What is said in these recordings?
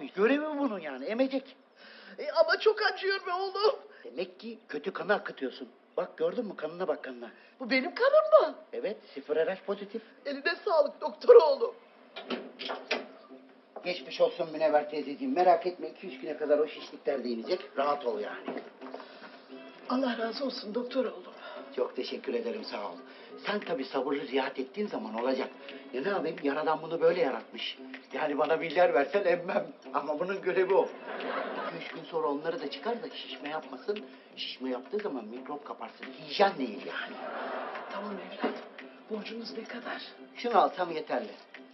abi. Görevi bunun yani. Emecek. Ama çok acıyor be oğlum. Demek ki kötü kanı akıtıyorsun. Bak gördün mü? Kanına bak kanına. Bu benim kanım mı? Evet. 0 RH pozitif. Eline sağlık doktor oğlum. Geçmiş olsun Münevver teyzeciğim. Merak etme 2-3 güne kadar o şişlikler de inecek. Rahat ol yani. Allah razı olsun doktor oğlum. Çok teşekkür ederim sağ ol. Sen tabii sabırlı ziyaret ettiğin zaman olacak. Ya ne yapayım yaradan bunu böyle yaratmış. Yani bana milyar versen emmem. Ama bunun görevi o. 2-3 gün sonra onları da çıkar da şişme yapmasın. Şişme yaptığı zaman mikrop kaparsın. Hijyen değil yani. Tamam evladım. Borcunuz ne kadar? Şunu alsam yeterli.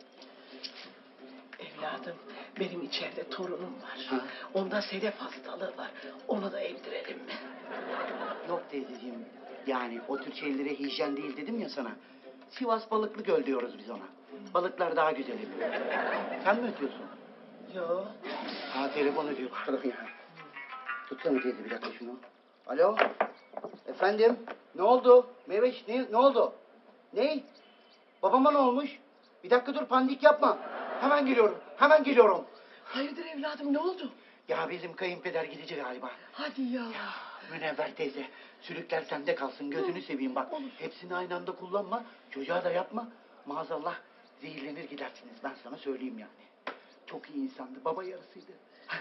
Evladım benim içeride torunum var. Ha? Onda sedef hastalığı var. Onu da emdirelim mi? Yok teyzeciğim. Yani o tür şeylere hijyen değil dedim ya sana. Sivas Balıklı Göl diyoruz biz ona. Balıklar daha güzel emiyor. Sen mi ötüyorsun? Yo. Ha telefon ödüyor pardon ya. Tutsana teyze bir dakika şunu. Alo. Efendim ne oldu? Meyveş ne oldu? Ne? Babama ne olmuş? Bir dakika dur panik yapma. Hemen geliyorum. Hemen geliyorum. Hayırdır evladım ne oldu? Ya bizim kayınpeder gidici galiba. Hadi ya. Ya Münevver teyze sülükler sende kalsın gözünü seveyim bak. Olur. Hepsini aynı anda kullanma. Çocuğa da yapma. Maazallah zehirlenir gidersiniz ben sana söyleyeyim yani. Çok iyi insandı baba yarısıydı.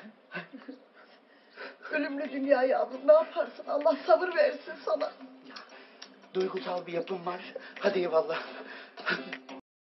Ölümlü dünya yavrum ne yaparsın? Allah sabır versin sana. Ya, duygusal bir yapım var. Hadi eyvallah.